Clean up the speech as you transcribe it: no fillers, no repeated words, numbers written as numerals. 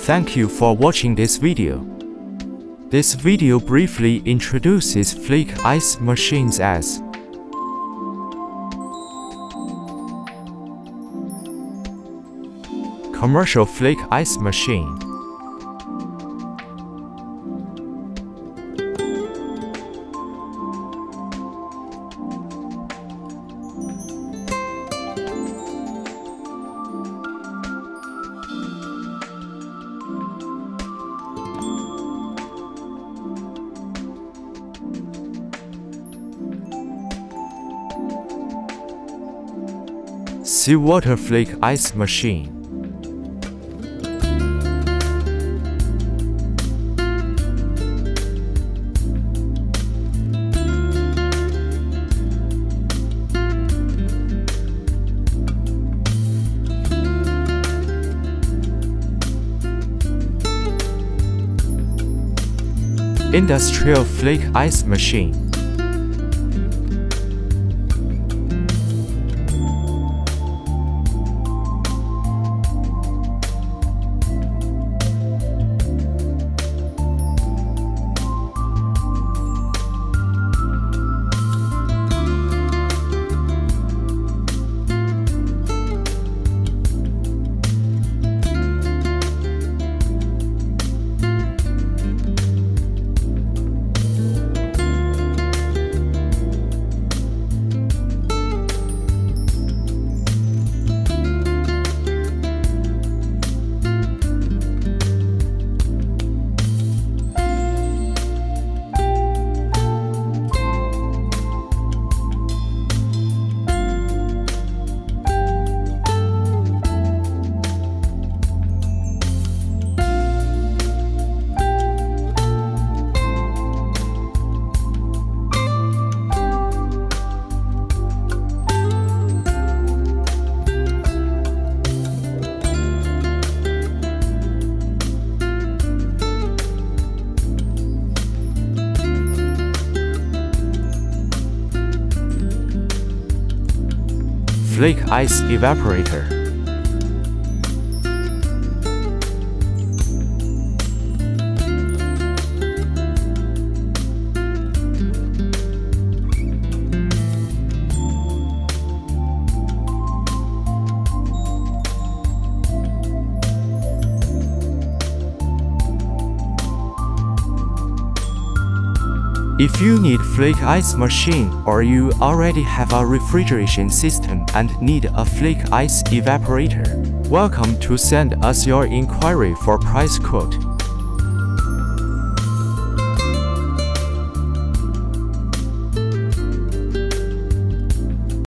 Thank you for watching this video. This video briefly introduces flake ice machines as commercial flake ice machine. Seawater flake ice machine. Industrial flake ice machine. Flake ice evaporator. If you need flake ice machine or you already have a refrigeration system and need a flake ice evaporator, welcome to send us your inquiry for price quote.